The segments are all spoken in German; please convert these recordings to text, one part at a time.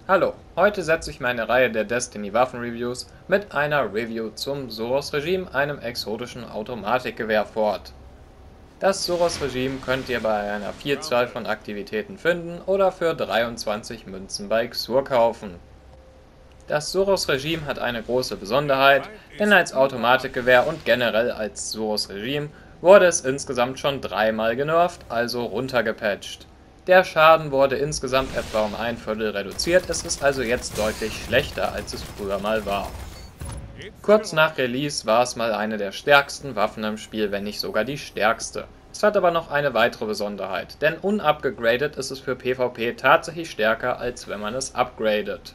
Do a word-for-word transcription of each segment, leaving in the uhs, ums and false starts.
Hallo, heute setze ich meine Reihe der Destiny Waffen-Reviews mit einer Review zum Suros-Regime, einem exotischen Automatikgewehr fort. Das Suros-Regime könnt ihr bei einer Vielzahl von Aktivitäten finden oder für dreiundzwanzig Münzen bei Xur kaufen. Das Suros-Regime hat eine große Besonderheit, denn als Automatikgewehr und generell als Suros-Regime wurde es insgesamt schon dreimal genervt, also runtergepatcht. Der Schaden wurde insgesamt etwa um ein Viertel reduziert, es ist also jetzt deutlich schlechter, als es früher mal war. Kurz nach Release war es mal eine der stärksten Waffen im Spiel, wenn nicht sogar die stärkste. Es hat aber noch eine weitere Besonderheit, denn unupgegradet ist es für PvP tatsächlich stärker, als wenn man es upgradet.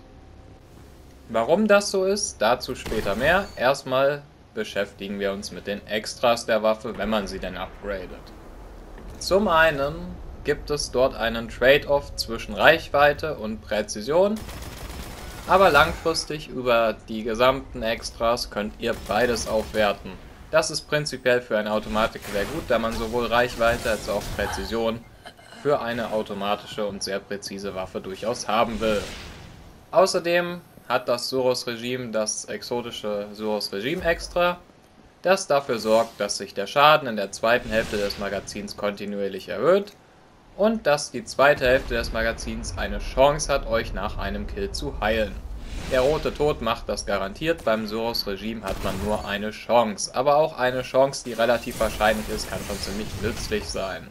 Warum das so ist, dazu später mehr. Erstmal beschäftigen wir uns mit den Extras der Waffe, wenn man sie denn upgradet. Zum einen gibt es dort einen Trade-off zwischen Reichweite und Präzision, aber langfristig über die gesamten Extras könnt ihr beides aufwerten. Das ist prinzipiell für ein Automatikgewehr gut, da man sowohl Reichweite als auch Präzision für eine automatische und sehr präzise Waffe durchaus haben will. Außerdem hat das Suros-Regime das exotische Suros-Regime-Extra, das dafür sorgt, dass sich der Schaden in der zweiten Hälfte des Magazins kontinuierlich erhöht und dass die zweite Hälfte des Magazins eine Chance hat, euch nach einem Kill zu heilen. Der rote Tod macht das garantiert, beim Suros-Regime hat man nur eine Chance, aber auch eine Chance, die relativ wahrscheinlich ist, kann schon ziemlich nützlich sein.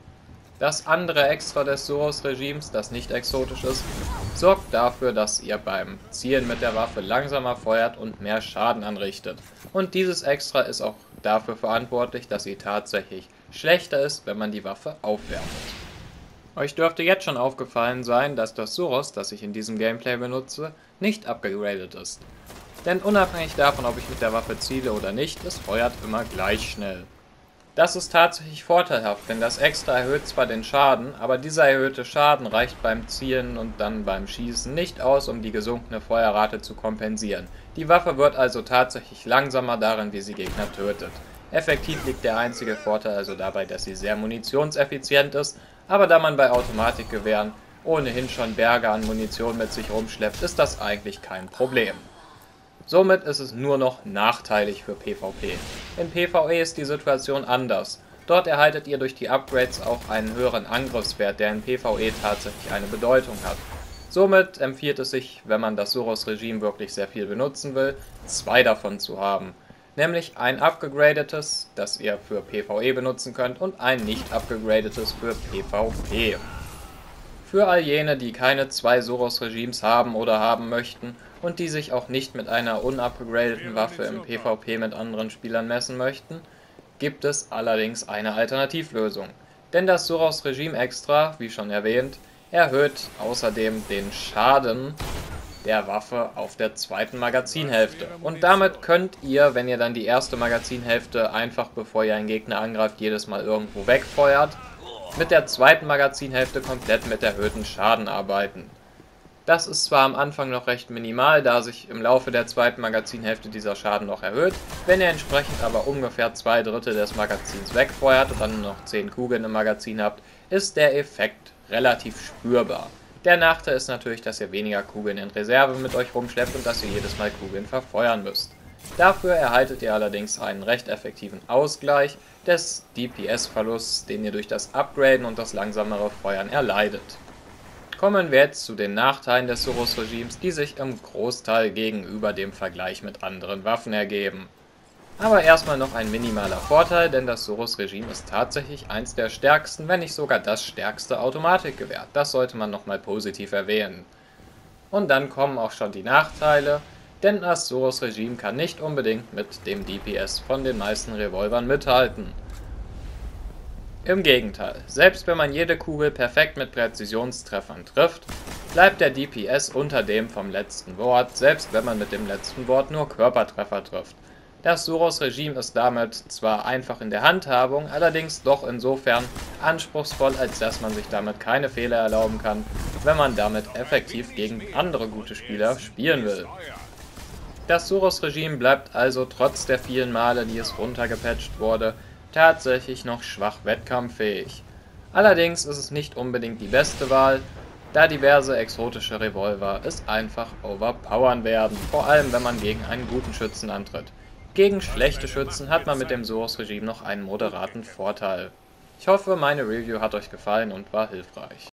Das andere Extra des Suros-Regimes, das nicht exotisch ist, sorgt dafür, dass ihr beim Zielen mit der Waffe langsamer feuert und mehr Schaden anrichtet. Und dieses Extra ist auch dafür verantwortlich, dass sie tatsächlich schlechter ist, wenn man die Waffe aufwertet. Euch dürfte jetzt schon aufgefallen sein, dass das Suros, das ich in diesem Gameplay benutze, nicht upgegradet ist. Denn unabhängig davon, ob ich mit der Waffe ziele oder nicht, es feuert immer gleich schnell. Das ist tatsächlich vorteilhaft, denn das Extra erhöht zwar den Schaden, aber dieser erhöhte Schaden reicht beim Zielen und dann beim Schießen nicht aus, um die gesunkene Feuerrate zu kompensieren. Die Waffe wird also tatsächlich langsamer darin, wie sie Gegner tötet. Effektiv liegt der einzige Vorteil also dabei, dass sie sehr munitionseffizient ist, aber da man bei Automatikgewehren ohnehin schon Berge an Munition mit sich rumschleppt, ist das eigentlich kein Problem. Somit ist es nur noch nachteilig für PvP. In PvE ist die Situation anders. Dort erhaltet ihr durch die Upgrades auch einen höheren Angriffswert, der in PvE tatsächlich eine Bedeutung hat. Somit empfiehlt es sich, wenn man das Suros-Regime wirklich sehr viel benutzen will, zwei davon zu haben. Nämlich ein upgegradetes, das ihr für PvE benutzen könnt, und ein nicht upgegradetes für PvP. Für all jene, die keine zwei Suros-Regimes haben oder haben möchten und die sich auch nicht mit einer unupgradeten Waffe im PvP mit anderen Spielern messen möchten, gibt es allerdings eine Alternativlösung. Denn das Suros-Regime Extra, wie schon erwähnt, erhöht außerdem den Schaden der Waffe auf der zweiten Magazinhälfte. Und damit könnt ihr, wenn ihr dann die erste Magazinhälfte einfach bevor ihr einen Gegner angreift, jedes Mal irgendwo wegfeuert, mit der zweiten Magazinhälfte komplett mit erhöhten Schaden arbeiten. Das ist zwar am Anfang noch recht minimal, da sich im Laufe der zweiten Magazinhälfte dieser Schaden noch erhöht, wenn ihr entsprechend aber ungefähr zwei Drittel des Magazins wegfeuert und dann nur noch zehn Kugeln im Magazin habt, ist der Effekt relativ spürbar. Der Nachteil ist natürlich, dass ihr weniger Kugeln in Reserve mit euch rumschleppt und dass ihr jedes Mal Kugeln verfeuern müsst. Dafür erhaltet ihr allerdings einen recht effektiven Ausgleich des D P S-Verlusts, den ihr durch das Upgraden und das langsamere Feuern erleidet. Kommen wir jetzt zu den Nachteilen des Suros-Regimes, die sich im Großteil gegenüber dem Vergleich mit anderen Waffen ergeben. Aber erstmal noch ein minimaler Vorteil, denn das Suros-Regime ist tatsächlich eins der stärksten, wenn nicht sogar das stärkste Automatikgewehr. Das sollte man nochmal positiv erwähnen. Und dann kommen auch schon die Nachteile, denn das Suros-Regime kann nicht unbedingt mit dem D P S von den meisten Revolvern mithalten. Im Gegenteil, selbst wenn man jede Kugel perfekt mit Präzisionstreffern trifft, bleibt der D P S unter dem vom letzten Wort, selbst wenn man mit dem letzten Wort nur Körpertreffer trifft. Das Suros-Regime ist damit zwar einfach in der Handhabung, allerdings doch insofern anspruchsvoll, als dass man sich damit keine Fehler erlauben kann, wenn man damit effektiv gegen andere gute Spieler spielen will. Das Suros-Regime bleibt also trotz der vielen Male, die es runtergepatcht wurde, tatsächlich noch schwach wettkampffähig. Allerdings ist es nicht unbedingt die beste Wahl, da diverse exotische Revolver es einfach overpowern werden, vor allem wenn man gegen einen guten Schützen antritt. Gegen schlechte Schützen hat man mit dem Source-Regime noch einen moderaten Vorteil. Ich hoffe, meine Review hat euch gefallen und war hilfreich.